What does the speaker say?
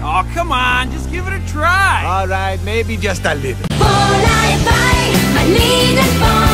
Oh, come on, just give it a try. All right, maybe just a little. Vola e vai, ma lì nel